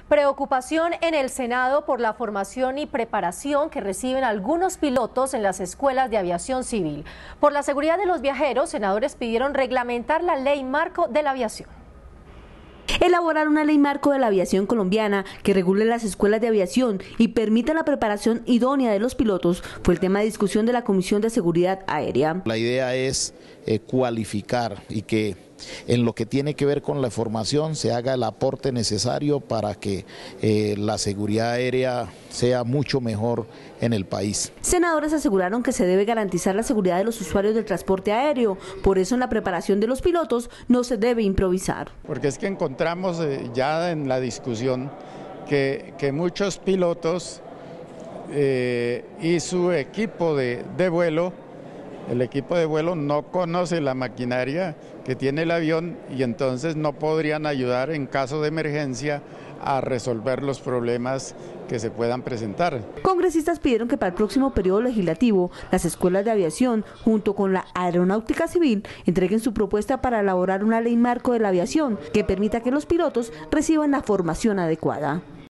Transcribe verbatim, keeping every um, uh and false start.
Preocupación en el Senado por la formación y preparación que reciben algunos pilotos en las escuelas de aviación civil. Por la seguridad de los viajeros, senadores pidieron reglamentar la ley marco de la aviación. Elaborar una ley marco de la aviación colombiana que regule las escuelas de aviación y permita la preparación idónea de los pilotos fue el tema de discusión de la Comisión de Seguridad Aérea. La idea es eh, cualificar y que en lo que tiene que ver con la formación se haga el aporte necesario para que eh, la seguridad aérea sea mucho mejor en el país. Senadores aseguraron que se debe garantizar la seguridad de los usuarios del transporte aéreo, por eso en la preparación de los pilotos no se debe improvisar. Porque es que encontramos eh, ya en la discusión que, que muchos pilotos eh, y su equipo de, de vuelo, el equipo de vuelo no conoce la maquinaria que tiene el avión y entonces no podrían ayudar en caso de emergencia a resolver los problemas que se puedan presentar. Congresistas pidieron que para el próximo periodo legislativo las escuelas de aviación, junto con la Aeronáutica Civil, entreguen su propuesta para elaborar una ley marco de la aviación que permita que los pilotos reciban la formación adecuada.